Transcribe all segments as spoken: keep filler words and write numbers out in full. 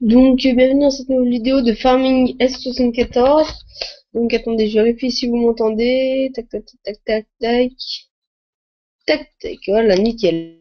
Donc, euh, bienvenue dans cette nouvelle vidéo de Farming S soixante-quatorze. Donc, attendez, je vérifie si vous m'entendez. Tac, tac, tac, tac, tac, tac, tac, voilà, nickel.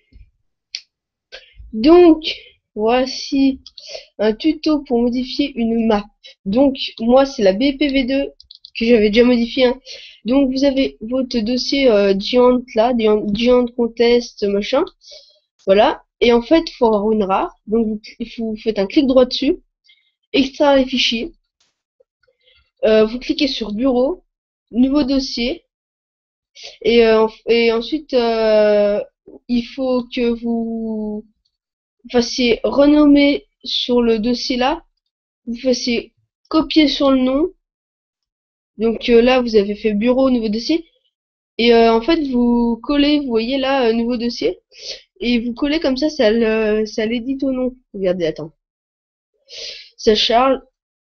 Donc, voici un tuto pour modifier une map. Donc, moi, c'est la B P V deux que j'avais déjà modifié. Hein. Donc, vous avez votre dossier euh, Giant là, Giant, Giant Contest, machin. Voilà. Et en fait, il faut avoir une rare. Donc, vous, vous faites un clic droit dessus, extraire les fichiers. Euh, vous cliquez sur bureau, nouveau dossier, et, euh, et ensuite euh, il faut que vous fassiez renommer sur le dossier là, vous fassiez copier sur le nom, donc euh, là vous avez fait bureau, nouveau dossier, et euh, en fait vous collez, vous voyez là, euh, nouveau dossier, et vous collez comme ça, ça le, ça l'édite au nom. Regardez, attends, ça charge,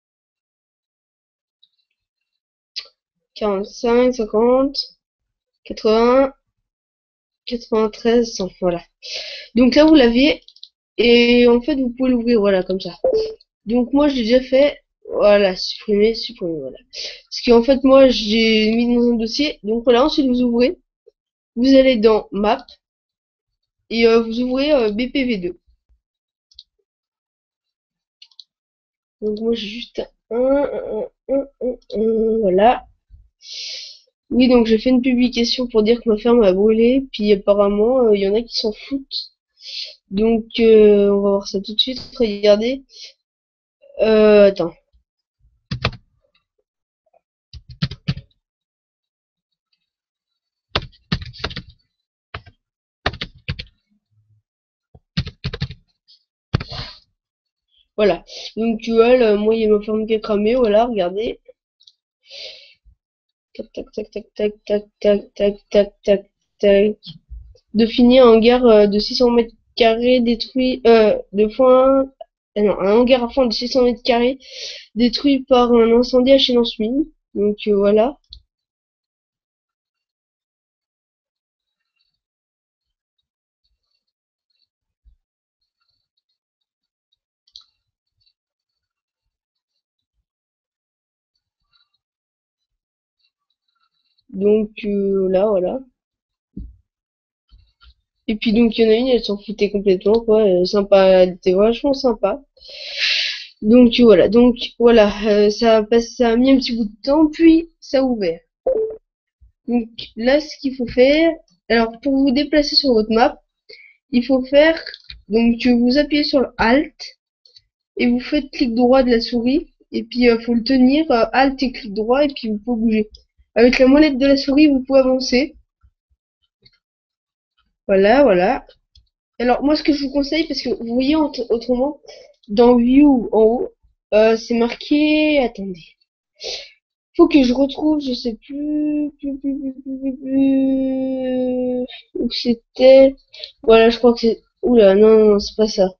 quarante-cinq, cinquante, quatre-vingts, quatre-vingt-treize, cent, voilà. Donc là vous l'aviez. Et en fait, vous pouvez l'ouvrir, voilà, comme ça. Donc moi, j'ai déjà fait, voilà, supprimer, supprimer, voilà. Parce qu'en fait, moi, j'ai mis dans un dossier. Donc voilà, ensuite vous ouvrez, vous allez dans Map, et euh, vous ouvrez euh, B P V deux. Donc moi, j'ai juste un, un, un, un, un, voilà. Oui, donc j'ai fait une publication pour dire que ma ferme a brûlé, puis apparemment, il euh, y en a qui s'en foutent. Donc, euh, on va voir ça tout de suite, regardez. Euh, attends. Voilà. Donc, tu vois, là, moi, il y a ma ferme qui a cramé, voilà, regardez. Tac, tac, tac, tac, tac, tac, tac, tac, tac, tac, tac. De finir un hangar euh, de six cents mètres carrés détruit, euh, de foin, euh, non, un hangar à foin de six cents mètres carrés détruit par un incendie à Chénance Mine. Donc, euh, voilà. Donc, euh, là, voilà. Et puis, donc, il y en a une, elle s'en foutait complètement, quoi. Euh, sympa, elle était vachement sympa. Donc, voilà. Donc, voilà. Euh, ça a passé, ça a mis un petit bout de temps, puis ça a ouvert. Donc là, ce qu'il faut faire, alors pour vous déplacer sur votre map, il faut faire, donc vous appuyez sur le Alt et vous faites clic droit de la souris et puis il faut le tenir, euh, Alt et clic droit et puis vous pouvez bouger. Avec la molette de la souris, vous pouvez avancer. Voilà, voilà. Alors moi, ce que je vous conseille, parce que vous voyez autrement, dans View en haut, euh, c'est marqué, attendez. Faut que je retrouve, je sais plus, plus, plus, plus, plus, plus, plus, où c'était. Voilà, je crois que c'est. Oula, non, non, non, c'est pas ça.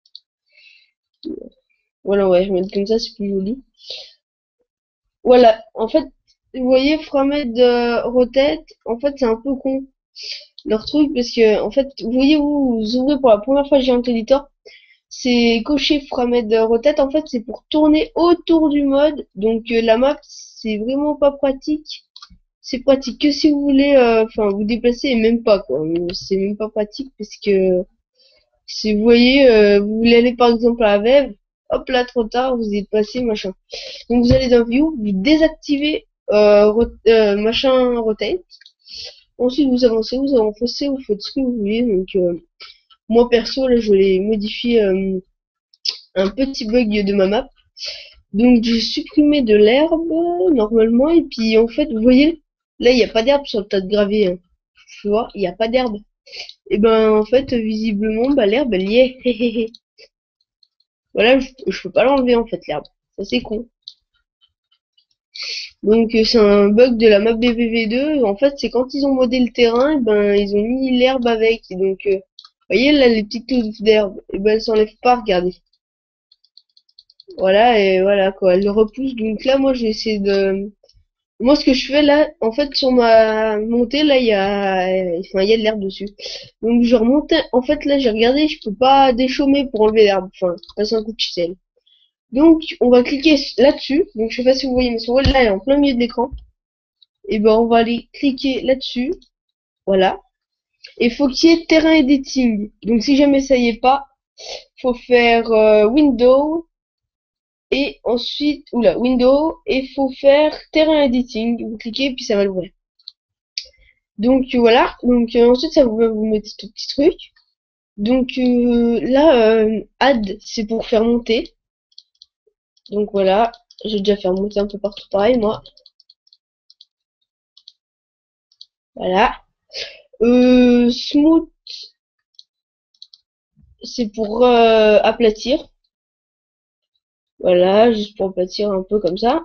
Voilà, ouais, je vais mettre comme ça, c'est plus joli. Voilà, en fait, vous voyez, Framed de Rotate, en fait, c'est un peu con leur truc parce que, en fait, vous voyez, vous, vous ouvrez pour la première fois Giant Editor, c'est coché Framed Rotate, en fait, c'est pour tourner autour du mode, donc euh, la map, c'est vraiment pas pratique. C'est pratique que si vous voulez, euh, enfin, vous déplacer et même pas, quoi. C'est même pas pratique parce que si vous voyez, euh, vous voulez aller par exemple à la Vève, hop là, trop tard, vous êtes passé, machin. Donc vous allez dans View, vous désactivez euh, rot euh, machin rotate. Ensuite vous avancez, vous avancez, vous faites ce que vous voulez. Donc euh, moi perso là je vais modifier euh, un petit bug de ma map. Donc j'ai supprimé de l'herbe normalement et puis en fait vous voyez là il n'y a pas d'herbe sur le tas de gravier. Hein. Tu vois, il n'y a pas d'herbe. Et ben en fait visiblement bah l'herbe elle y est. Voilà, je, je peux pas l'enlever en fait l'herbe. Ça c'est con. Donc euh, c'est un bug de la map B B V deux. En fait, c'est quand ils ont modé le terrain, et ben ils ont mis l'herbe avec. Et donc, euh, vous voyez là les petites touffes d'herbe, et ben elles s'enlèvent pas, regardez. Voilà et voilà quoi, elles le repoussent. Donc là, moi j'ai essayé de Moi, ce que je fais là, en fait, sur ma montée, là, il y a, enfin, il y a de l'herbe dessus. Donc, je remontais. En fait, là, j'ai regardé, je peux pas déchaumer pour enlever l'herbe. Enfin, passer un coup de chisel. Donc, on va cliquer là-dessus. Donc, je sais pas si vous voyez, mais souris, là, elle est en plein milieu de l'écran. Et ben, on va aller cliquer là-dessus. Voilà. Et faut qu'il y ait terrain editing. Donc, si jamais ça y est pas, faut faire euh, Window et ensuite, oula, Window et faut faire terrain editing. Vous cliquez puis ça va l'ouvrir. Donc voilà. Donc euh, ensuite, ça vous va vous mettre ce petit truc. Donc euh, là, euh, add, c'est pour faire monter. Donc voilà, j'ai déjà fait monter un peu partout pareil, moi. Voilà. Euh, smooth, c'est pour euh, aplatir. Voilà, juste pour aplatir un peu comme ça.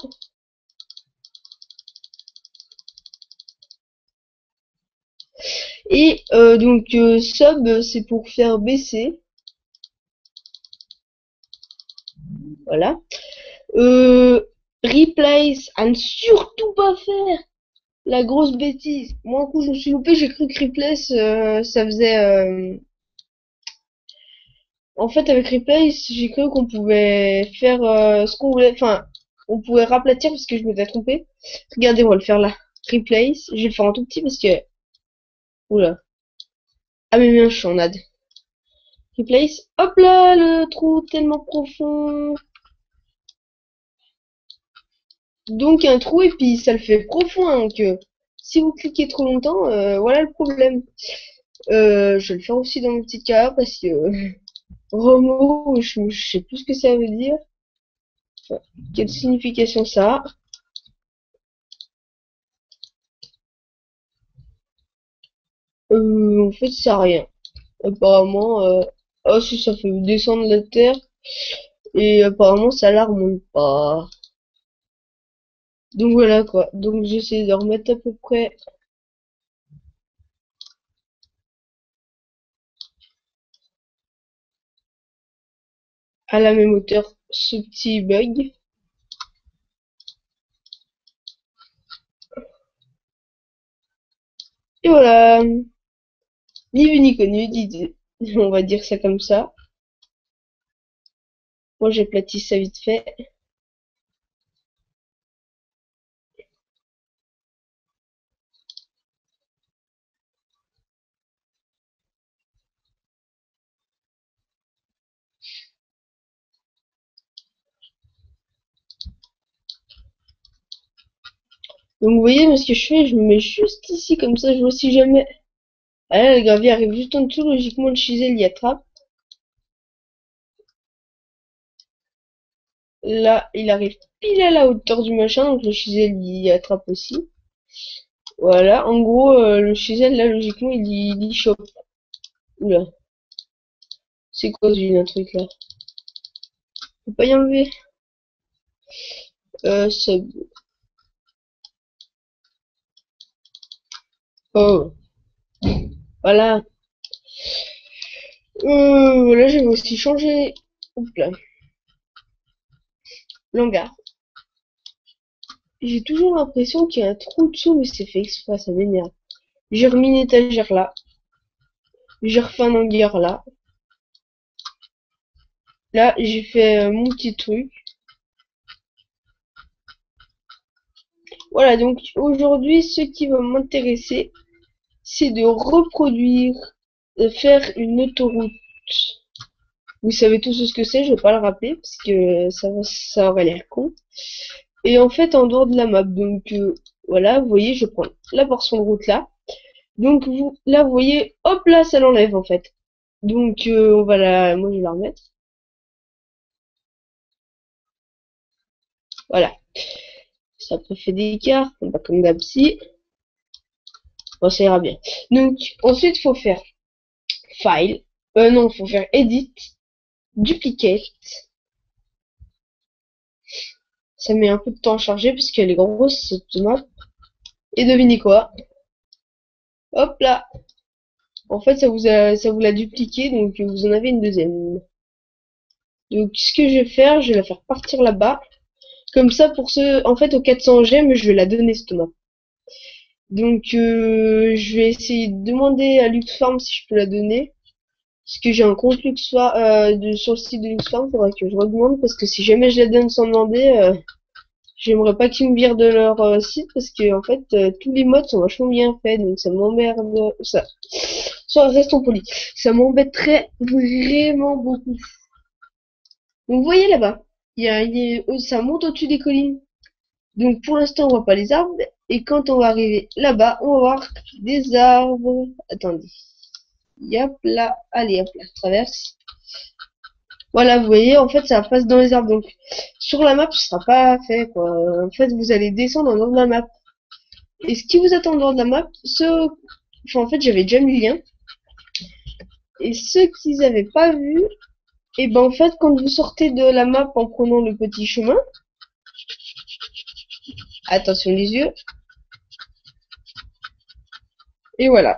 Et euh, donc euh, sub, c'est pour faire baisser. Voilà. Euh, replace, à ne surtout pas faire la grosse bêtise. Moi, un coup, je me suis loupé, j'ai cru que replace, euh, ça faisait... euh, En fait, avec replace, j'ai cru qu'on pouvait faire euh, ce qu'on voulait. Enfin, on pouvait raplatir parce que je m'étais trompé. Regardez, on va le faire là. Replace, je vais le faire en tout petit parce que... Oula. Ah mais bien, je suis en ad. Replace, hop là, le trou tellement profond. Donc un trou et puis ça le fait profond. Hein, donc euh, si vous cliquez trop longtemps, euh, voilà le problème. Euh, je vais le faire aussi dans mon petit cas parce que euh, Romo, je, je sais plus ce que ça veut dire. Enfin, quelle signification ça a. Euh, en fait, ça a rien. Apparemment, euh, oh si ça fait descendre la terre et apparemment ça la remonte pas. Donc voilà quoi. Donc j'essaie de remettre à peu près à la même hauteur ce petit bug. Et voilà. Ni vu ni connu, dis- on va dire ça comme ça. Moi j'aplatis ça vite fait. Donc vous voyez, moi, ce que je fais, je me mets juste ici comme ça, je vois si jamais. Ah là, le gravier arrive juste en dessous, logiquement le chisel y attrape. Là, il arrive pile à la hauteur du machin, donc le chisel y attrape aussi. Voilà, en gros, euh, le chisel là, logiquement, il y, il y chope. Oula, c'est quoi ce un truc là? Faut pas y enlever. Euh, sub. Oh, voilà. Euh, voilà, j'avais aussi changé. Oups là, l'hangar. J'ai toujours l'impression qu'il y a un trou dessous, mais c'est fait exprès, ça m'énerve. J'ai remis une étagère là. J'ai refait un hangar là. Là, j'ai fait euh, mon petit truc. Voilà, donc aujourd'hui, ce qui va m'intéresser, c'est de reproduire, de faire une autoroute. Vous savez tous ce que c'est, je vais pas le rappeler parce que ça, ça aurait l'air con. Et en fait, en dehors de la map, donc euh, voilà, vous voyez, je prends la portion de route là. Donc vous, là, vous voyez, hop là, ça l'enlève en fait. Donc euh, on va la, moi je vais la remettre. Voilà, ça peut faire des cartes, pas comme d'hab si. Bon, ça ira bien. Donc ensuite, faut faire File. Euh non, faut faire Edit, Duplicate. Ça met un peu de temps à charger parce qu'elle est grosse cette map. Et devinez quoi? Hop là. En fait, ça vous a, ça vous l'a dupliqué, donc vous en avez une deuxième. Donc, ce que je vais faire, je vais la faire partir là-bas. Comme ça, pour ceux, en fait, aux quatre cents gemmes, je vais la donner, cette map. Donc, euh, je vais essayer de demander à Luxfarm si je peux la donner. Parce que j'ai un compte Luxfarm, euh, de, sur le site de Luxfarm, faudrait que je redemande, parce que si jamais je la donne sans demander, euh, j'aimerais pas qu'ils me virent de leur euh, site, parce que, en fait, euh, tous les mods sont vachement bien faits, donc ça m'emmerde, ça, soit restons polis, ça m'embêterait vraiment beaucoup. Donc, vous voyez là-bas, il y a, il y a- oh, ça monte au-dessus des collines. Donc pour l'instant, on voit pas les arbres. Et quand on va arriver là-bas, on va voir des arbres. Attendez. Hop là. Allez, hop là, je traverse. Voilà, vous voyez, en fait, ça passe dans les arbres. Donc sur la map, ce sera pas fait, quoi. En fait, vous allez descendre en dehors de la map. Et ce qui vous attend en dehors de la map, ceux... Enfin, en fait, j'avais déjà mis le lien. Et ceux qui n'avaient pas vu, et ben en fait, quand vous sortez de la map en prenant le petit chemin, attention les yeux, et voilà.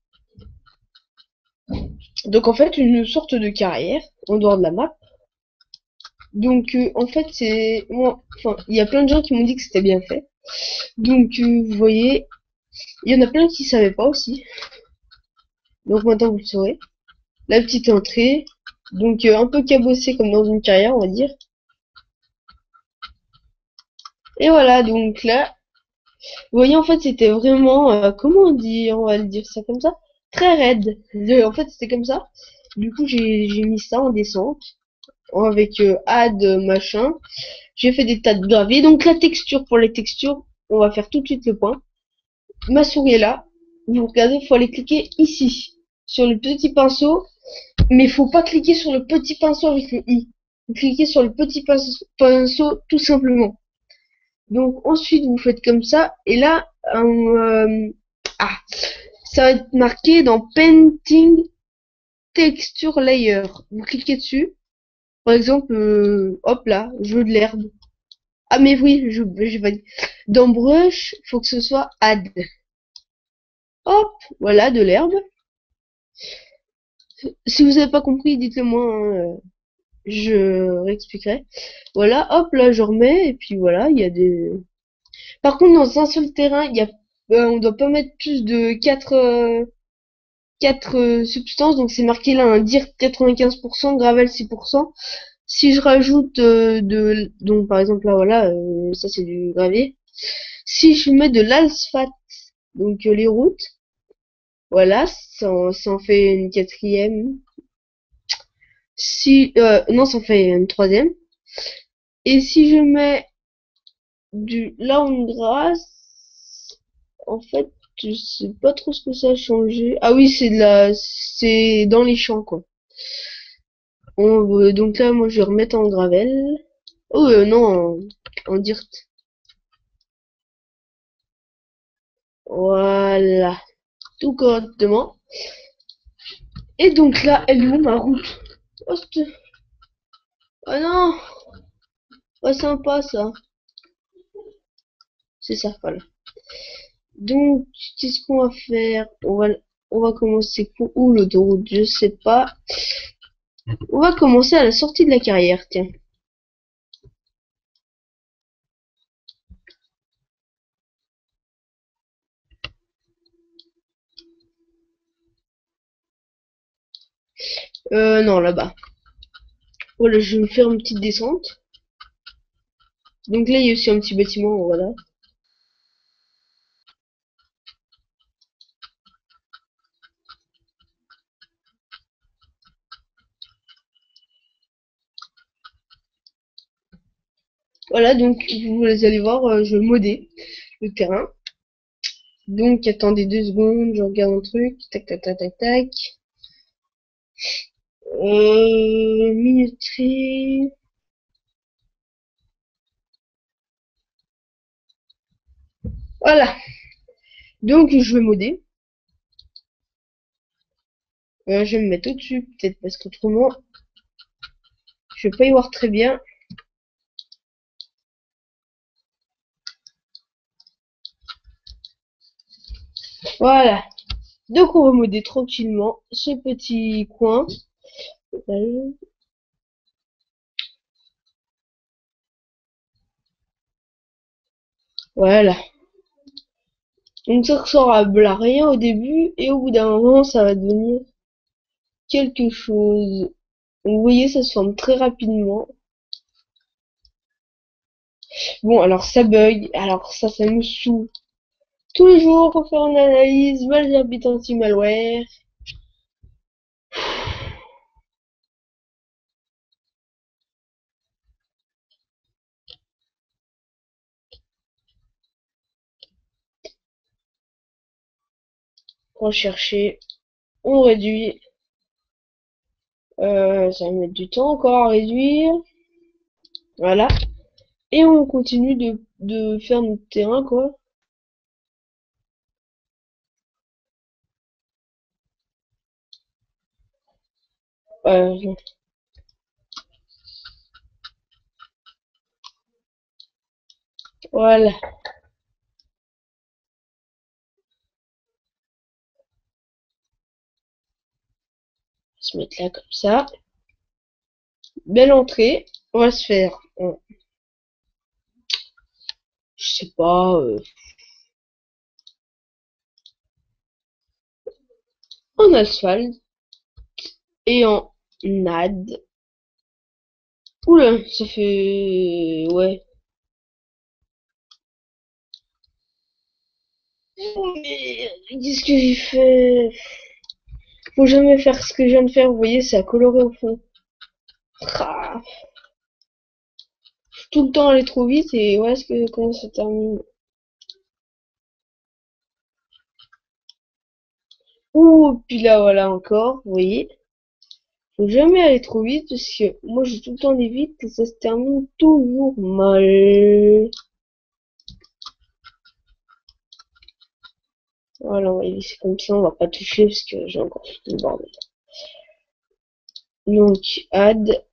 Donc en fait, une sorte de carrière en dehors de la map. Donc euh, en fait, c'est moi, enfin, il y a plein de gens qui m'ont dit que c'était bien fait. Donc euh, vous voyez, il y en a plein qui savaient pas aussi. Donc maintenant vous le saurez. La petite entrée, donc euh, un peu cabossée comme dans une carrière, on va dire. Et voilà, donc là, vous voyez, en fait, c'était vraiment, euh, comment dire, on va le dire ça comme ça, très raide. Le- en fait, c'était comme ça. Du coup, j'ai j'ai mis ça en descente avec euh, add machin. J'ai fait des tas de gravés. Donc la texture, pour les textures, on va faire tout de suite le point. Ma souris est là. Vous regardez, il faut aller cliquer ici, sur le petit pinceau. Mais il faut pas cliquer sur le petit pinceau avec le i. Vous cliquez sur le petit pinceau, pinceau tout simplement. Donc ensuite, vous faites comme ça. Et là, euh, ah, ça va être marqué dans Painting Texture Layer. Vous cliquez dessus. Par exemple, euh, hop là, jeu de l'herbe. Ah mais oui, je, je vais dans brush, faut que ce soit add. Hop, voilà de l'herbe. Si vous avez pas compris, dites-le moi, hein, euh, je réexpliquerai. Voilà, hop là je remets et puis voilà, il y a des. Par contre, dans un seul terrain, il y a, euh, on doit pas mettre plus de quatre euh, quatre euh, substances, donc c'est marqué là un dirt quatre-vingt-quinze pour cent, gravel six pour cent. Si je rajoute euh, de, donc par exemple là voilà, euh, ça c'est du gravier. Si je mets de l'asphalte, donc euh, les routes. Voilà, ça en, ça en fait une quatrième. Si, euh, non, ça en fait une troisième. Et si je mets du lawn grass, en fait, je sais pas trop ce que ça a changé. Ah oui, c'est de la, c'est dans les champs, quoi. On, euh, donc là, moi, je vais remettre en gravel. Oh, euh, non, en, en dirt. Voilà. Tout correctement. Et donc là, elle est où ma route? Oh, c'est- oh non! Pas sympa, ça. C'est ça, voilà. Donc, qu'est-ce qu'on va faire? On va, on va commencer pour où l'autoroute? Je sais pas. On va commencer à la sortie de la carrière, tiens. Euh, non, là-bas. Voilà, je vais me faire une petite descente. Donc là, il y a aussi un petit bâtiment, voilà. Voilà, donc vous allez voir, euh, je vais modder le terrain. Donc, attendez deux secondes, je regarde un truc. Tac, tac, tac, tac, tac. Euh, minuterie. Voilà. Donc, je vais modder. Euh, je vais me mettre au-dessus, peut-être, parce qu'autrement, je vais pas y voir très bien. Voilà. Donc, on va modder tranquillement ce petit coin. Voilà. Donc ça ressemble à rien au début et au bout d'un moment ça va devenir quelque chose. Donc, vous voyez, ça se forme très rapidement. Bon, alors ça bug, alors ça, ça me saoule. Tous les jours, faut faire une analyse, malverbite anti-malware. Rechercher, on réduit. Euh, ça va mettre du temps encore à réduire. Voilà. Et on continue de, de faire notre terrain, quoi. Euh, voilà. On va se mettre là comme ça. Belle entrée. On va se faire, euh, je sais pas, euh, en asphalte et en nad. Oula, ça fait... Ouais. Oh, mais qu'est-ce que j'ai fait? Faut jamais faire ce que je viens de faire, vous voyez, c'est à colorer au fond. Ah, tout le temps aller trop vite et voilà ce que comment ça termine. Ouh, puis là voilà encore, vous voyez. Faut jamais aller trop vite parce que moi j'ai tout le temps aller vite et ça se termine toujours mal. Voilà, on va y laisser comme ça, on va pas toucher parce que j'ai encore tout le bordel. Donc, add.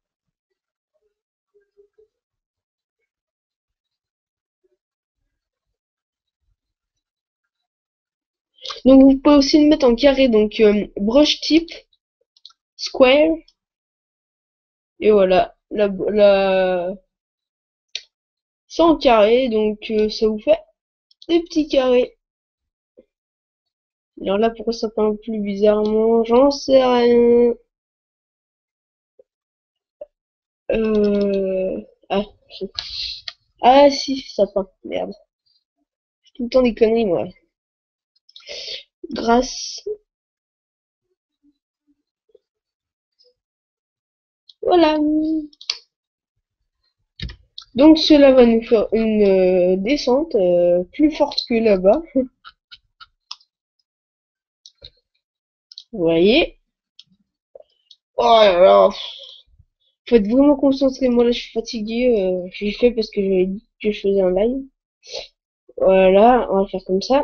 Donc vous pouvez aussi le mettre en carré, donc euh, brush type, square, et voilà. La, la... C'est en carré, donc euh, ça vous fait des petits carrés. Alors là, pourquoi ça peint plus bizarrement? J'en sais rien. Euh... Ah, si. Ah si, ça peint. Merde. Tout le temps des conneries, moi. Grâce. Voilà. Donc cela va nous faire une euh, descente euh, plus forte que là-bas. Vous voyez? Oh là là. Faut être vraiment concentré. Moi là, je suis fatigué. Euh, je l'ai fait parce que j'avais dit que je faisais un live. Voilà, on va faire comme ça.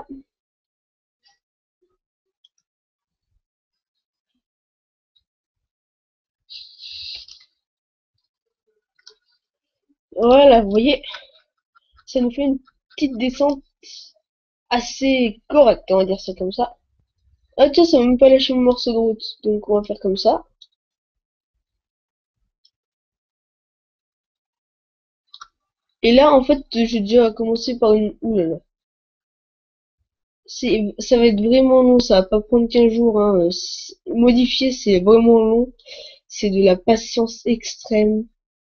Voilà, vous voyez, ça nous fait une petite descente assez correcte, on va dire ça comme ça. Ah tiens, ça m'a même pas lâché mon morceau de route, donc on va faire comme ça. Et là, en fait, j'ai déjà commencé par une... Ouh là là. C'est, ça va être vraiment long, ça va pas prendre quinze jours, hein. Euh, c'est- Modifier, c'est vraiment long. C'est de la patience extrême.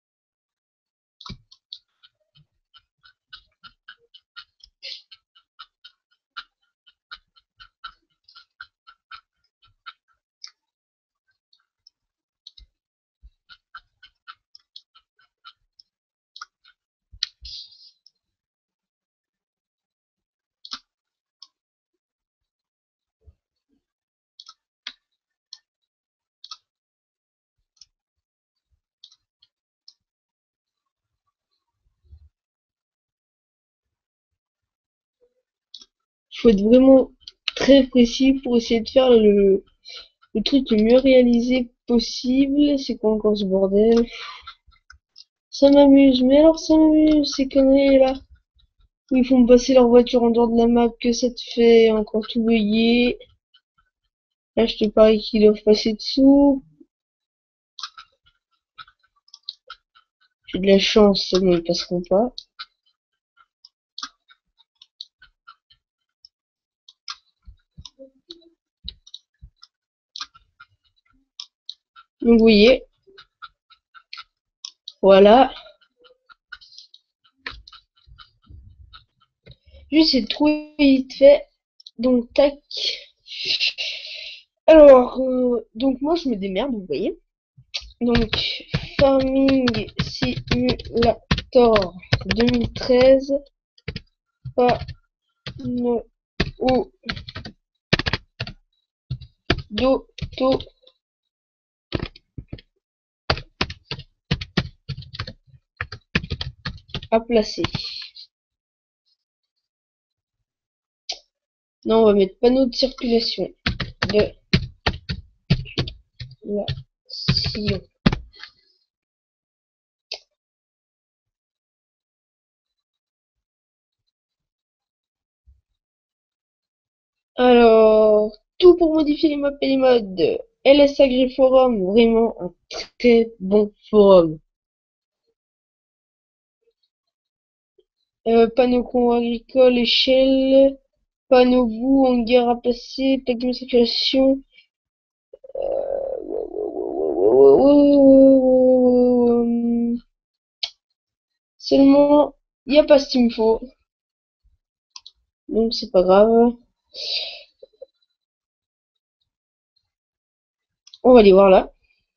Il faut être vraiment très précis pour essayer de faire le, le truc le mieux réalisé possible. C'est quoi encore ce bordel? Ça m'amuse, mais alors ça m'amuse, ces conneries là. Où ils font passer leur voiture en dehors de la map, que ça te fait encore tout bugger. Là, je te parie qu'ils doivent passer dessous. J'ai de la chance, c'est bon, ils passeront pas. Donc, vous voyez, voilà. J'essaie de trouver vite fait. Donc, tac. Alors, euh, donc moi, je me démerde, vous voyez. Donc, Farming Simulator deux mille treize. Panneau d'auto à placer. Non, on va mettre panneau de circulation de la sillon. Alors, tout pour modifier les maps et les modes. L S Agri Forum, vraiment un très bon forum. Euh, panneau con agricole, échelle, panneau boue, hangar à placer, plaque de circulation. Seulement, il n'y a pas ce qu'il me faut. Donc c'est pas grave. On va aller voir là.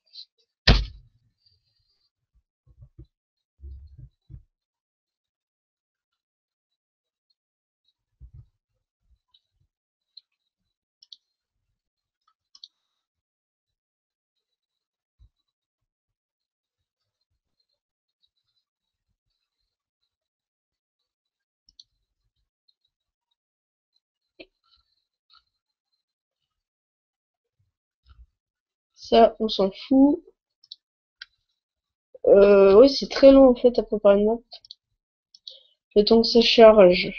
Ça, on s'en fout. Euh, oui, c'est très long en fait à préparer une map. Le temps que ça charge.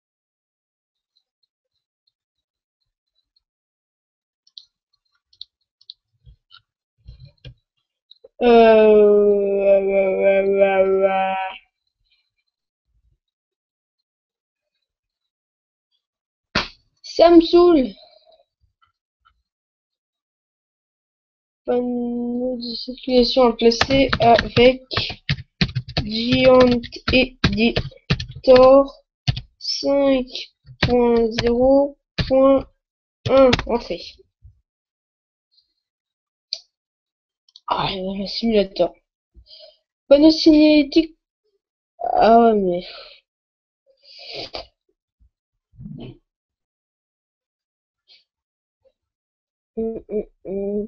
Euh... Ça me saoule. Panneau de circulation à placer avec Giant Editor cinq point zéro point un. Entrée. Ah, le simulateur. Panneau signalétique. Ah ouais, mais... Hum, hum, hum.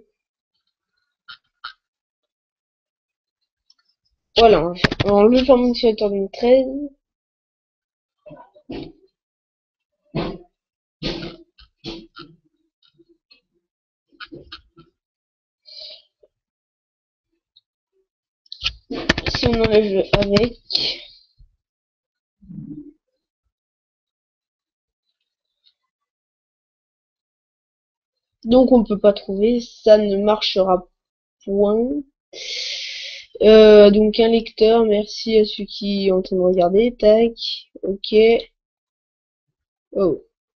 Voilà, on va enlever le Farming Simulator deux mille treize. Si on enlève le avec. Donc on peut pas trouver, ça ne marchera point. Euh, donc un lecteur, merci à ceux qui ont en train de regarder. Tac, ok. Oh.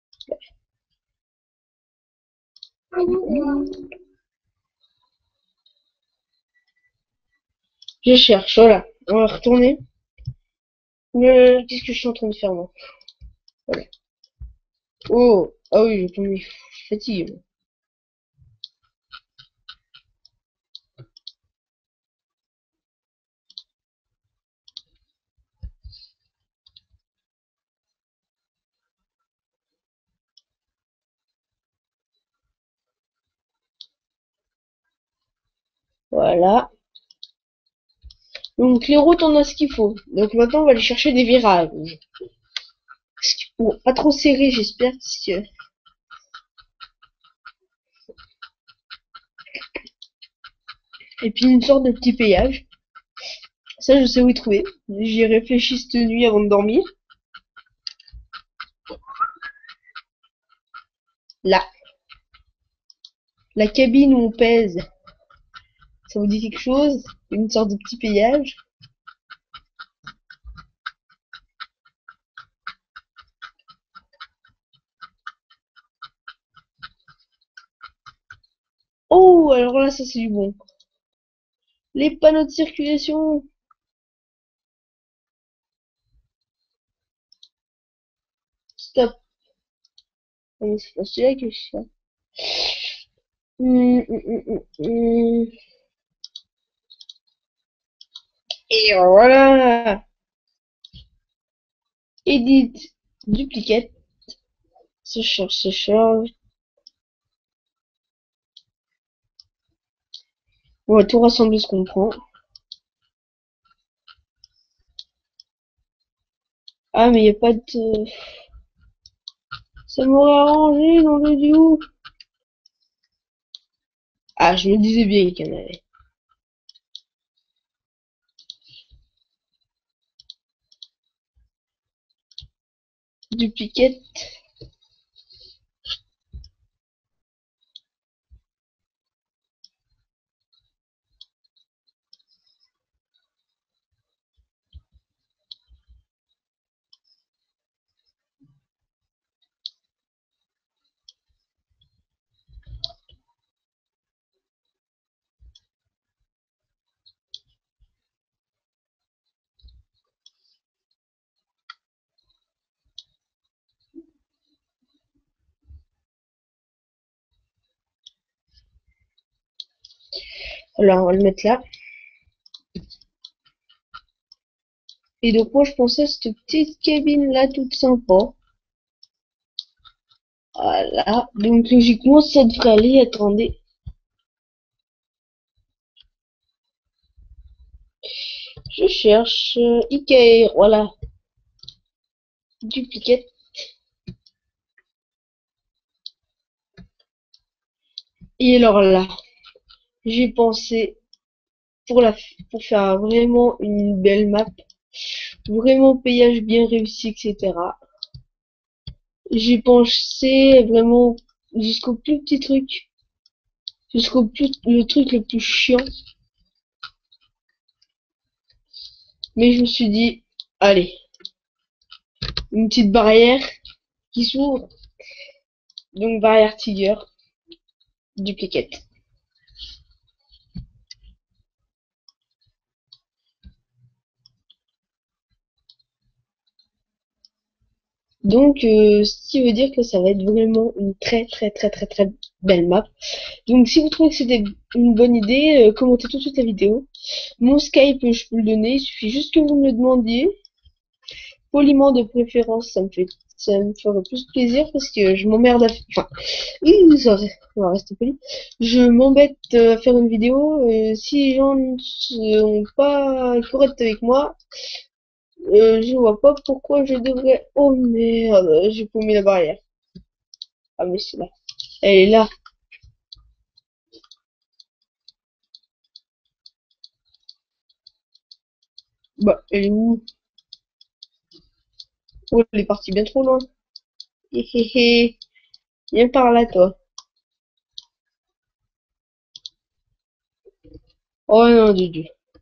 Je cherche, voilà. On va retourner. Euh, Qu'est-ce que je suis en train de faire moi? Voilà. Oh, ah oui, j'ai tombé. Je suis fatigué. Voilà. Donc les routes, on a ce qu'il faut. Donc maintenant, on va aller chercher des virages. Bon, pas trop serré, j'espère. Que... Et puis une sorte de petit péage. Ça, je sais où y trouver. J'y ai réfléchi cette nuit avant de dormir. Là. La cabine où on pèse. Ça vous dit quelque chose? Une sorte de petit péage. Oh, alors là, ça c'est du bon. Les panneaux de circulation. Stop. Ah, mais c'est pas celui-là que je cherche. Hum, hum, hum, hum, hum. Et voilà. Edit. Duplicate. Se charge, se charge. On va tout rassembler ce qu'on prend. Ah, mais il n'y a pas de... Ça m'aurait arrangé dans le duo. Ah, je me disais bien qu'il y en avait. Duplicate. Alors, on va le mettre là. Et donc, moi, je pensais à cette petite cabine-là, toute sympa. Voilà. Donc, logiquement, ça devrait aller. Attendez. Je cherche euh, Ikea. Voilà. Duplicate. Et alors là, j'ai pensé pour la pour faire vraiment une belle map, vraiment paysage bien réussi, et cetera. J'ai pensé vraiment jusqu'au plus petit truc, jusqu'au plus le truc le plus chiant. Mais je me suis dit, allez, une petite barrière qui s'ouvre, donc barrière Tiger, duplicate. Donc, euh, ce qui veut dire que ça va être vraiment une très très très très très belle map. Donc, si vous trouvez que c'était une bonne idée, euh, commentez tout de suite la vidéo. Mon Skype, je peux le donner, il suffit juste que vous me le demandiez. Poliment de préférence, ça me fait, ça me ferait plus plaisir parce que je m'emmerde à, enfin, oui, ça va, on va rester poli. Je m'embête euh, à faire une vidéo, euh, si les gens ne sont pas corrects avec moi, euh, je vois pas pourquoi je devrais, oh merde, j'ai paumé la barrière. Ah, mais c'est là. Elle est là. Bah, elle est où? Oh, elle est partie bien trop loin. Hé hé hé. Viens par là, toi. Oh non, Dudu.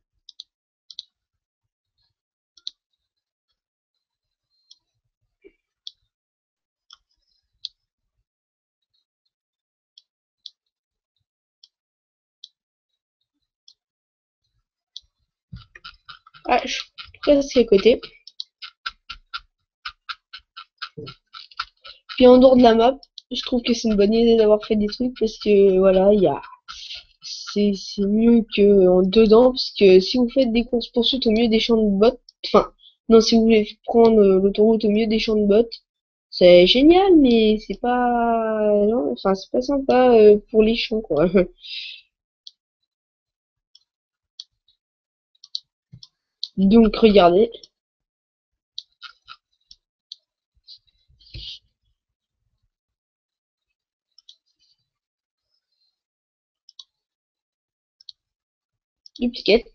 Ah, je suis presque à côté. Puis en dehors de la map, je trouve que c'est une bonne idée d'avoir fait des trucs parce que voilà, il y a c'est c'est mieux que en dedans parce que si vous faites des courses poursuites au milieu des champs de bottes, enfin non, si vous voulez prendre euh, l'autoroute au milieu des champs de bottes, c'est génial, mais c'est pas non, enfin c'est pas sympa euh, pour les champs quoi. Donc regardez, duplicate.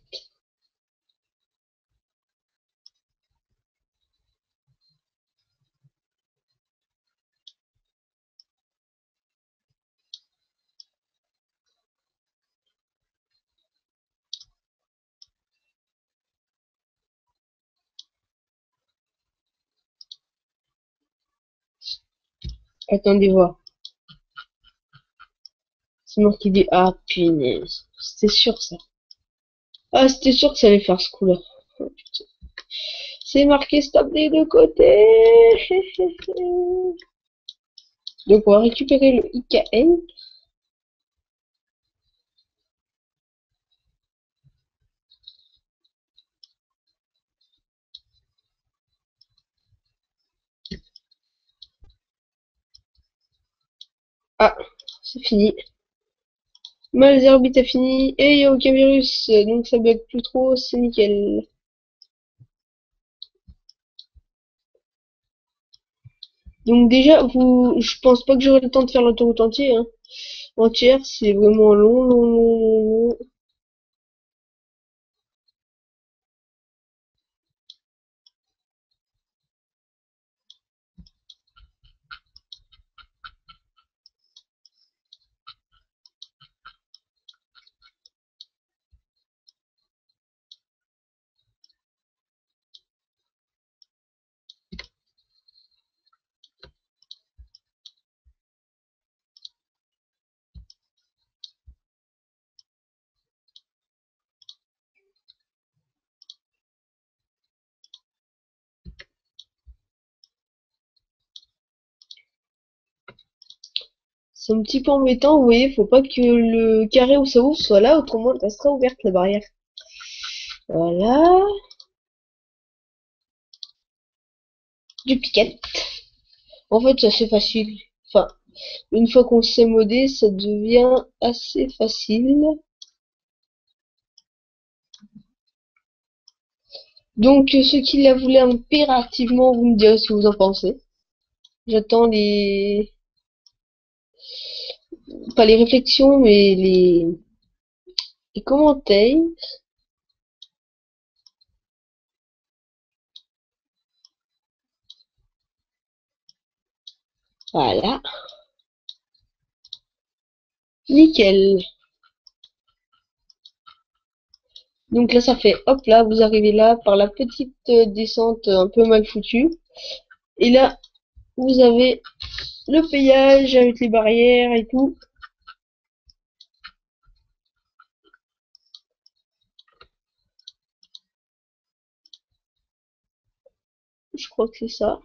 Attendez voir. C'est moi qui dis ah punaise, c'était sûr ça. Ah, c'était sûr que ça allait faire ce coup-là. Oh, putain. C'est marqué stop des deux côtés. Donc on va récupérer le I K N. Ah, c'est fini. Mal orbite a fini. Et il n'y a aucun virus, donc ça bug plus trop, c'est nickel. Donc déjà, vous, je pense pas que j'aurai le temps de faire l'autoroute entière. Hein. Entière, c'est vraiment long, long, long, long, long. C'est un petit peu embêtant, vous voyez, faut pas que le carré où ça ouvre soit là, autrement elle restera ouverte la barrière. Voilà, du piquet. En fait, c'est assez facile. Enfin, une fois qu'on sait modder, ça devient assez facile. Donc, ceux qui la voulaient impérativement, vous me direz ce que vous en pensez. J'attends les... pas les réflexions, mais les, les commentaires. Voilà, nickel. Donc là, ça fait, hop là, vous arrivez là par la petite euh, descente un peu mal foutue. Et là, vous avez le péage avec les barrières et tout. Je crois que c'est ça.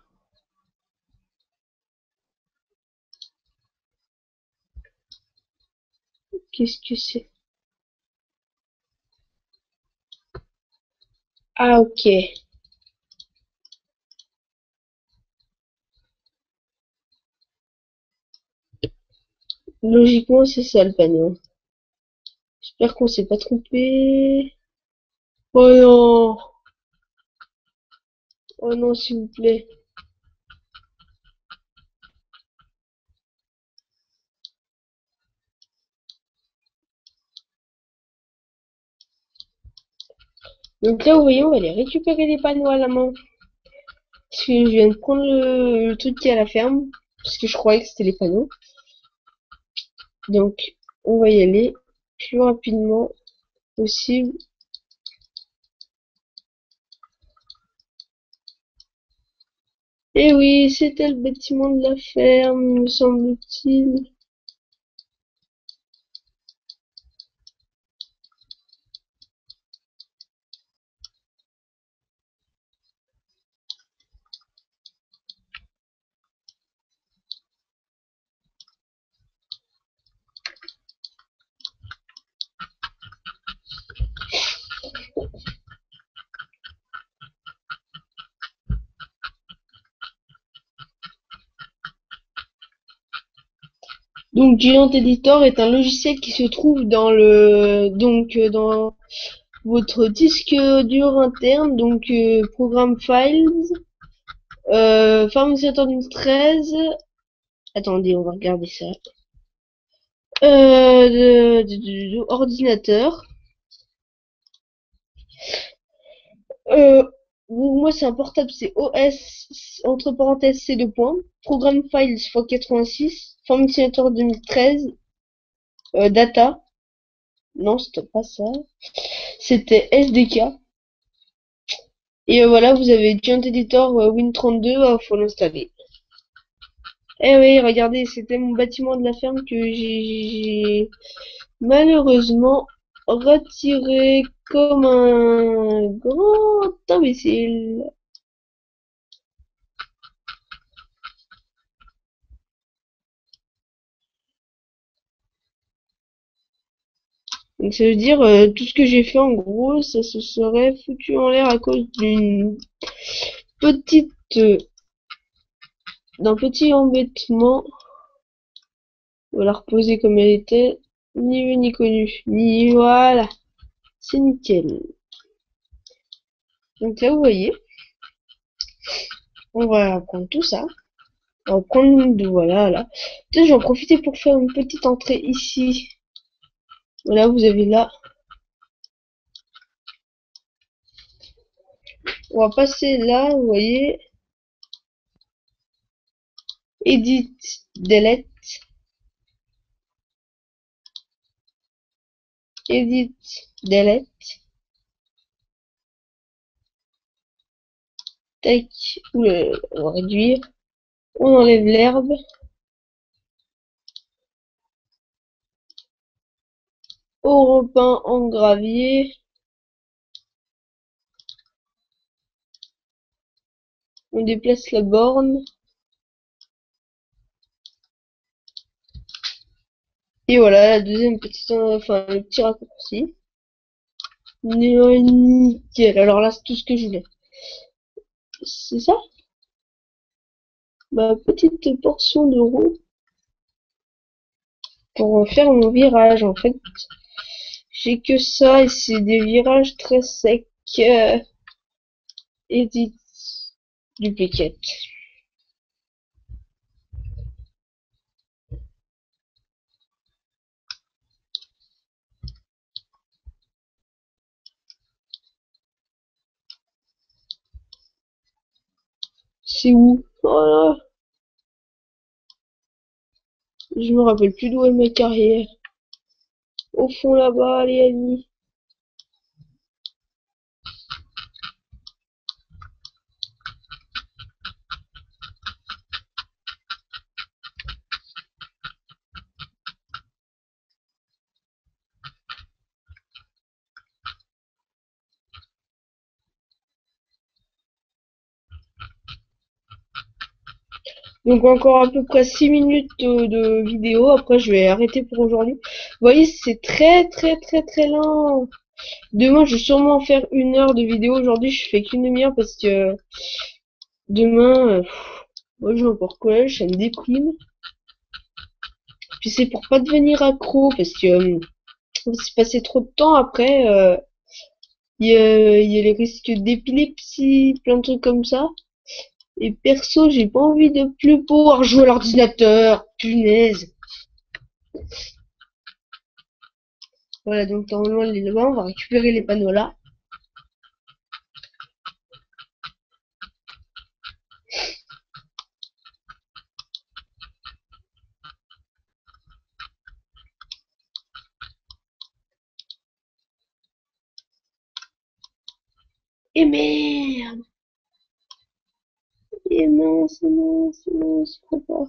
Qu'est-ce que c'est? Ah, ok. Logiquement, c'est ça le panneau. J'espère qu'on s'est pas trompé. Oh non! Oh non, s'il vous plaît. Donc là, vous voyez, on va aller récupérer les panneaux à la main. Parce que je viens de prendre le, le truc qui est à la ferme. Parce que je croyais que c'était les panneaux. Donc, on va y aller plus rapidement possible. Et oui, c'était le bâtiment de la ferme, me semble-t-il. Donc, Giant Editor est un logiciel qui se trouve dans le, donc, euh, dans votre disque dur interne, donc, euh, Program Files, euh, Farming deux mille treize. Attendez, on va regarder ça. Euh, de, de- de- de- ordinateur. Euh, moi, c'est un portable, c'est O S, entre parenthèses, C deux points. Program Files x quatre-vingt-six. Farming Simulator deux mille treize. Euh, data. Non, c'était pas ça. C'était S D K. Et euh, voilà, vous avez Giant Editor euh, Win trente-deux, il faut l'installer. Eh oui, regardez, c'était mon bâtiment de la ferme que j'ai j'ai- malheureusement retirer comme un grand imbécile. Donc ça veut dire euh, tout ce que j'ai fait en gros, ça se serait foutu en l'air à cause d'une petite euh, d'un petit embêtement. On va la reposer comme elle était, ni vu ni connu. Ni voilà, c'est nickel. Donc là vous voyez, on va prendre tout ça. On va prendre de voilà là. Peut-être je vais en profiter pour faire une petite entrée ici. Voilà, vous avez là. On va passer là, vous voyez. Edit, delete, edit, delete. Tac, oula, on va réduire. On enlève l'herbe. On repeint en gravier. On déplace la borne. Et voilà, la deuxième petite, enfin, le petit raccourci. Nickel. Alors là, c'est tout ce que je voulais. C'est ça? Ma petite portion de roue pour faire mon virage. En fait, j'ai que ça et c'est des virages très secs. Euh, edit, duplicate. C'est où? Voilà. Je me rappelle plus d'où est ma carrière. Au fond là-bas, les amis. Donc encore à peu près six minutes de, de vidéo. Après, je vais arrêter pour aujourd'hui. Vous voyez, c'est très très très très lent. Demain, je vais sûrement faire une heure de vidéo. Aujourd'hui, je fais qu'une demi-heure parce que demain, euh, pff, moi, je vais encore au collège, ça me déprime. Puis c'est pour pas devenir accro parce que euh, si passer trop de temps après, euh, il y a, il y a les risques d'épilepsie, plein de trucs comme ça. Et perso, j'ai pas envie de plus pouvoir jouer à l'ordinateur. Punaise. Voilà, donc normalement, les là-bas, on va récupérer les panneaux là. Et merde! Et mince, mince, mince, je crois pas.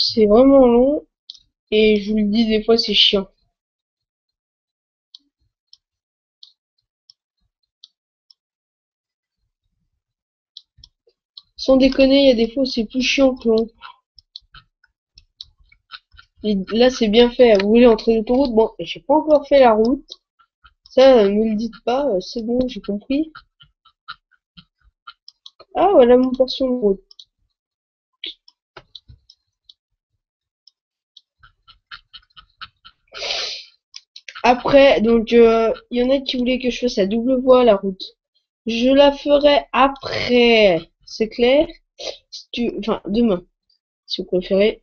c'est vraiment long. Et je vous le dis, des fois, c'est chiant. Sans déconner, il y a des fois, c'est plus chiant que long. Et là, c'est bien fait. Vous voulez entrer l'autoroute? Bon, j'ai pas encore fait la route. Ça, ne me le dites pas. euh, C'est bon, j'ai compris. Ah, voilà mon portion de route. Après, donc, euh, il y en a qui voulaient que je fasse à double voie, la route. Je la ferai après. C'est clair? Si tu... Enfin, demain, si vous préférez.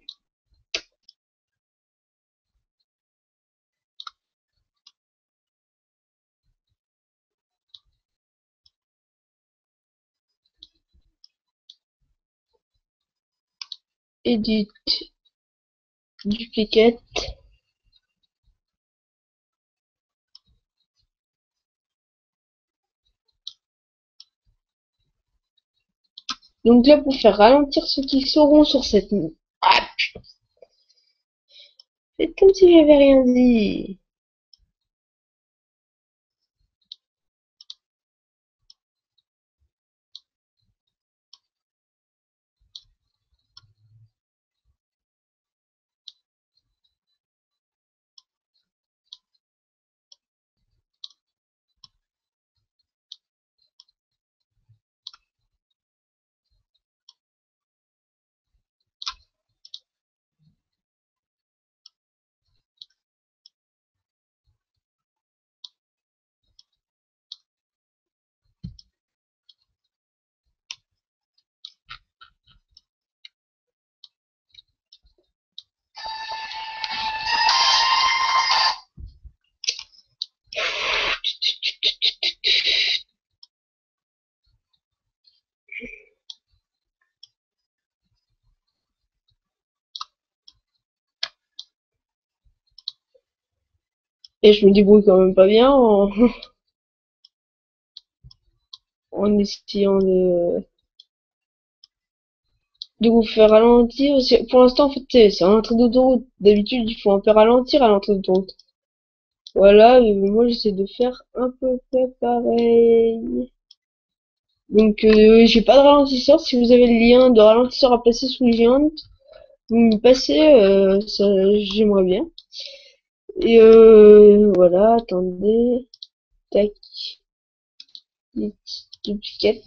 Edit, duplicate. Donc là, pour faire ralentir ceux qui seront sur cette... Ah, faites comme si j'avais rien dit. Et je me débrouille quand même pas bien en, en essayant de, de vous faire ralentir. C'est- Pour l'instant, en fait, c'est c'est un entrée d'autoroute. D'habitude, il faut un peu ralentir à l'entrée d'autoroute. Voilà, et moi j'essaie de faire un peu près pareil. Donc, euh, j'ai pas de ralentisseur. Si vous avez le lien de ralentisseur à placer sous les géantes, vous me passez, euh, ça, j'aimerais bien. Et euh, voilà, attendez. Tac, duplicate.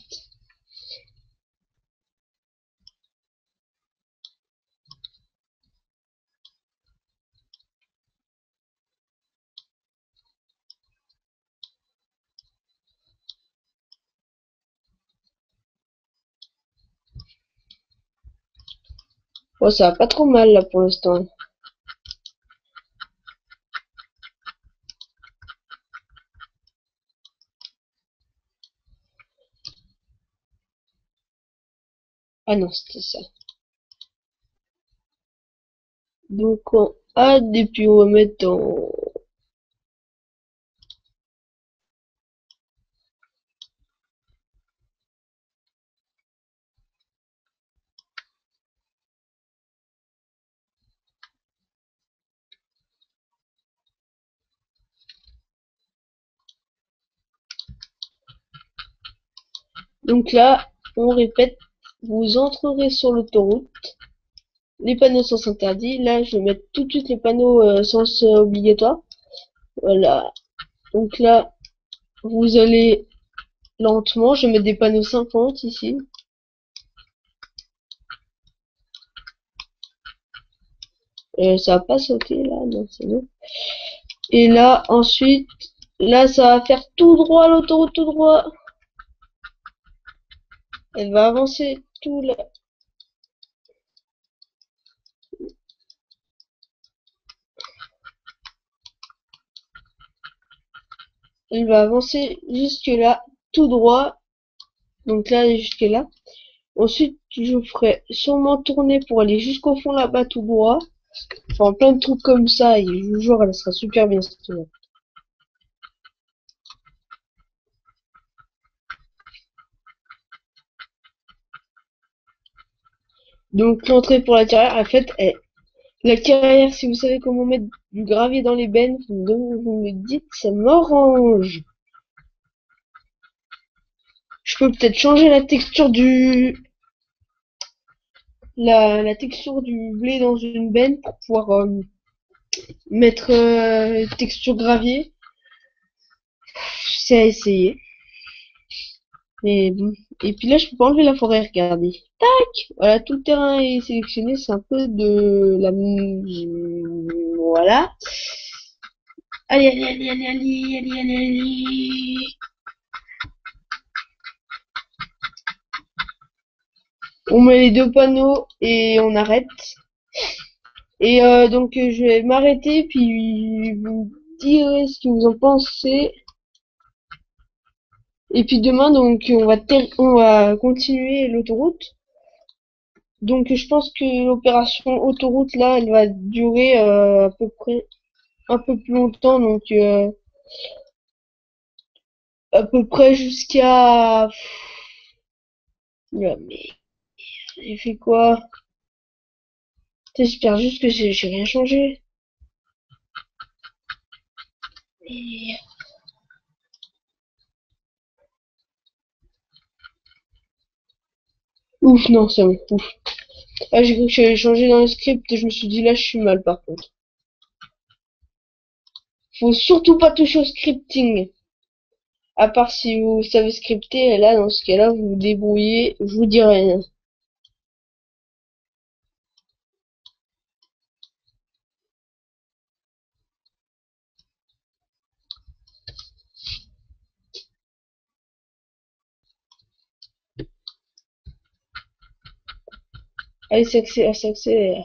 Oh, ça va pas trop mal là pour l'instant. Ah non, c'était ça. Donc on add et puis on va mettre en... Donc là, on répète, vous entrerez sur l'autoroute. Les panneaux sens interdits. Là, je vais mettre tout de suite les panneaux euh, sens euh, obligatoire. Voilà. Donc là, vous allez lentement. Je vais mettre des panneaux cinquante ici. Euh, ça va pas sauter là, non, c'est bon. Et là, ensuite, là, ça va faire tout droit l'autoroute, tout droit. Elle va avancer tout là. Elle va avancer jusque là, tout droit. Donc là, jusque là. Ensuite, je ferai sûrement tourner pour aller jusqu'au fond là-bas tout droit. Enfin, plein de trucs comme ça. Et je vous jure, elle sera super bien cette tournée. Donc l'entrée pour l'intérieur, en fait, est La carrière, si vous savez comment mettre du gravier dans les bennes, vous me, vous me dites, ça m'arrange. Je peux peut-être changer la texture du la, la texture du blé dans une benne pour pouvoir euh, mettre euh, texture gravier. C'est à essayer. Mais bon. Et puis là, je peux pas enlever la forêt, regardez. Tac! Voilà, tout le terrain est sélectionné, c'est un peu de la... Voilà. Allez, allez, allez, allez, allez, allez, allez, allez. On met les deux panneaux et on arrête. Et euh, donc euh, je vais m'arrêter puis vous direz ce que vous en pensez. Et puis demain donc on va on va continuer l'autoroute. Donc je pense que l'opération autoroute là elle va durer euh, à peu près un peu plus longtemps donc euh, à peu près jusqu'à ouais, mais j'ai fait quoi? J'espère juste que j'ai j'ai rien changé. Et... Ouf non c'est bon ouf. Ah j'ai cru que j'avais changé dans le script je me suis dit là je suis mal par contre. Faut surtout pas toucher au scripting. À part si vous savez scripter, et là, dans ce cas-là, vous vous débrouillez, je vous dis rien. Allez, ça accélère, ça accélère.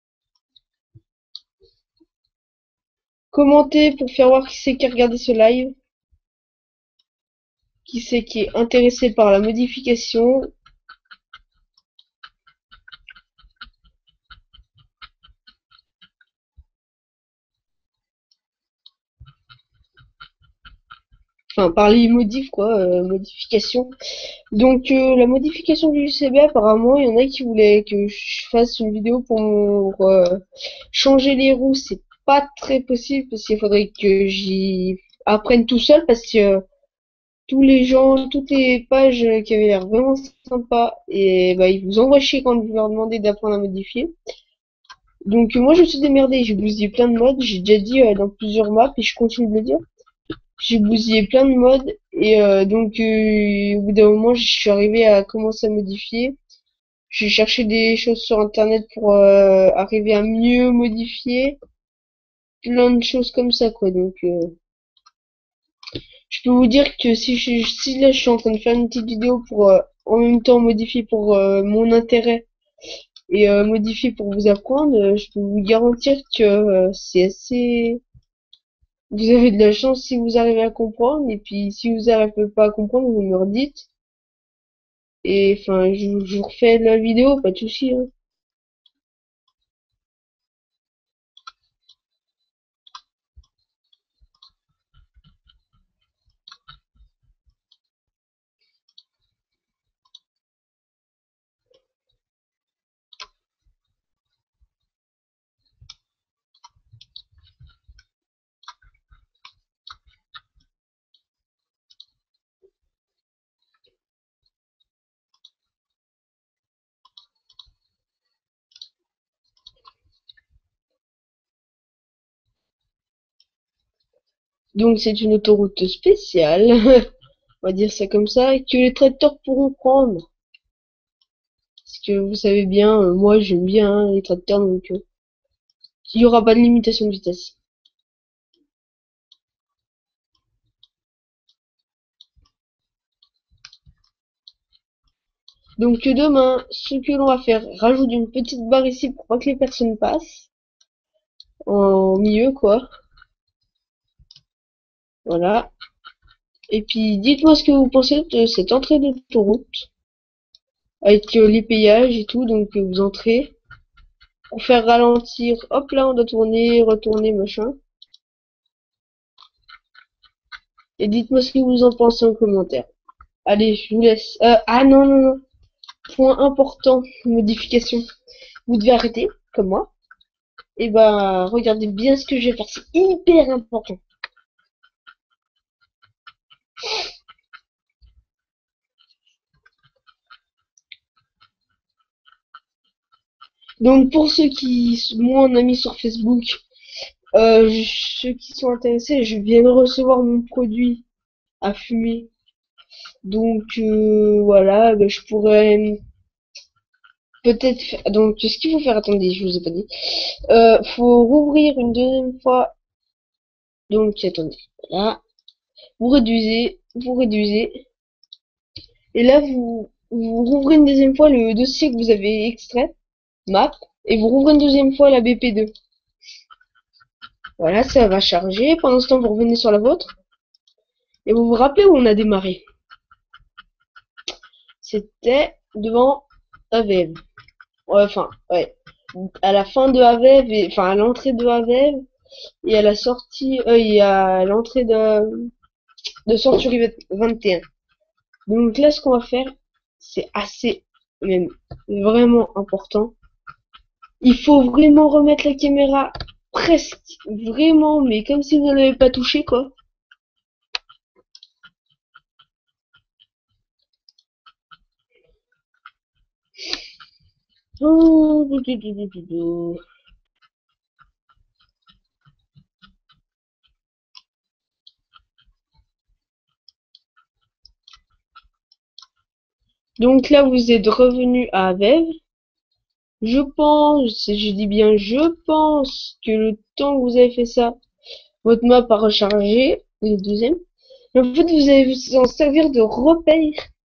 Commentez pour faire voir qui c'est qui a regardé ce live, qui c'est qui est intéressé par la modification. Enfin, par les modifs, quoi, euh, modification. Donc, euh, la modification du U C B, apparemment, il y en a qui voulaient que je fasse une vidéo pour euh, changer les roues. C'est pas très possible parce qu'il faudrait que j'y apprenne tout seul parce que tous les gens, toutes les pages qui avaient l'air vraiment sympas, et bah ils vous envoient chier quand vous leur demandez d'apprendre à modifier. Donc euh, moi je me suis démerdé, j'ai bousillé plein de modes, j'ai déjà dit euh, dans plusieurs maps et je continue de le dire. J'ai bousillé plein de modes et euh, donc euh, au bout d'un moment je suis arrivé à commencer à modifier. J'ai cherché des choses sur internet pour euh, arriver à mieux modifier, plein de choses comme ça quoi. Donc euh, je peux vous dire que si je, si là je suis en train de faire une petite vidéo pour euh, en même temps modifier pour euh, mon intérêt et euh, modifier pour vous apprendre, euh, je peux vous garantir que euh, c'est assez. Vous avez de la chance si vous arrivez à comprendre et puis si vous n'arrivez pas à comprendre, vous me le redites et enfin je, je vous refais la vidéo, pas de souci. Hein. Donc c'est une autoroute spéciale, on va dire ça comme ça, que les tracteurs pourront prendre. Parce que vous savez bien, euh, moi j'aime bien hein, les tracteurs, donc euh, il n'y aura pas de limitation de vitesse. Donc demain, ce que l'on va faire, rajouter une petite barre ici pour pas que les personnes passent. En milieu, quoi. Voilà. Et puis, dites-moi ce que vous pensez de cette entrée d'autoroute. Avec euh, les péages et tout, donc euh, vous entrez. Pour faire ralentir, hop là, on doit tourner, retourner, machin. Et dites-moi ce que vous en pensez en commentaire. Allez, je vous laisse. Euh, ah non, non, non. Point important, modification. Vous devez arrêter, comme moi. Et bah, regardez bien ce que je vais faire, c'est hyper important. Donc pour ceux qui moi en ami sur Facebook, euh, ceux qui sont intéressés, je viens de recevoir mon produit à fumer. Donc euh, voilà, bah, je pourrais peut-être faire... Donc ce qu'il faut faire, attendez, je vous ai pas dit. Euh, faut rouvrir une deuxième fois. Donc attendez, là, vous réduisez, vous réduisez, et là vous vous rouvrez une deuxième fois le dossier que vous avez extrait, map, et vous rouvrez une deuxième fois la B P deux. Voilà, ça va charger. Pendant ce temps, vous revenez sur la vôtre. Et vous vous rappelez où on a démarré? C'était devant Avev. Ouais, enfin, ouais. À la fin de Avev, et, enfin, à l'entrée de Avev, et à la sortie, euh, et à l'entrée de, de Century vingt et un. Donc là, ce qu'on va faire, c'est assez, même, vraiment important. Il faut vraiment remettre la caméra presque, vraiment, mais comme si vous ne l'avez pas touché, quoi. Oh, donc là, vous êtes revenu à Avev. Je pense, je dis bien je pense que le temps que vous avez fait ça, votre map a rechargé, le deuxième. Et en fait, vous allez vous en servir de repère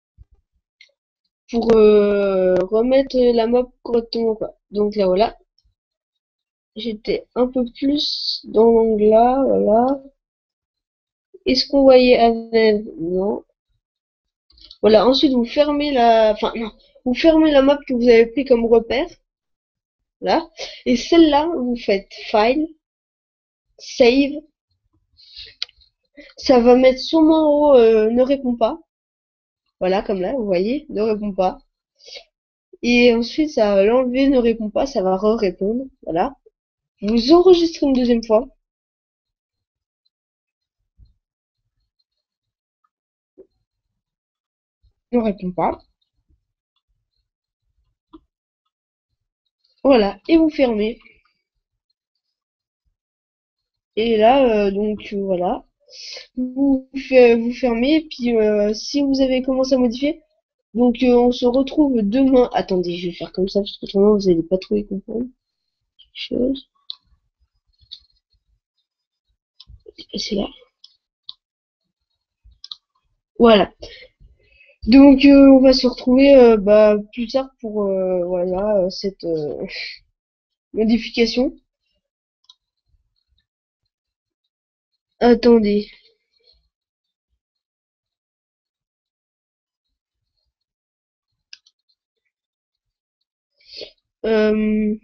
pour euh, remettre la map correctement, quoi. Donc là, voilà. J'étais un peu plus dans l'angle là, voilà. Est-ce qu'on voyait Avev? Non. Voilà, ensuite vous fermez la... Enfin, non. Vous fermez la map que vous avez pris comme repère. Là. Et celle-là, vous faites File, Save. Ça va mettre sûrement en haut euh, ne répond pas. Voilà, comme là, vous voyez, ne répond pas. Et ensuite, ça va l'enlever, ne répond pas, ça va re-répondre. Voilà. Vous enregistrez une deuxième fois. Ne répond pas. Voilà. Et vous fermez. Et là, euh, donc euh, voilà. Vous, fait- vous fermez. Puis euh, si vous avez commencé à modifier, donc euh, on se retrouve demain. Attendez, je vais faire comme ça parce que autrement vous n'allez pas trop y comprendre. Chose. C'est là. Voilà. Donc euh, on va se retrouver euh, bah, plus tard pour euh, voilà euh, cette euh, modification. Attendez. Euh,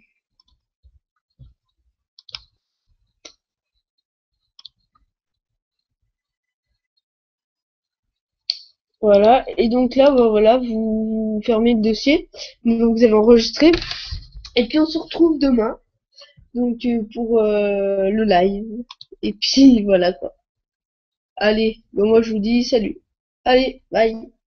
voilà. Et donc là, bah, voilà, vous fermez le dossier. Donc vous avez enregistré. Et puis on se retrouve demain. Donc euh, pour euh, le live. Et puis voilà quoi. Allez, bah, moi je vous dis salut. Allez, bye.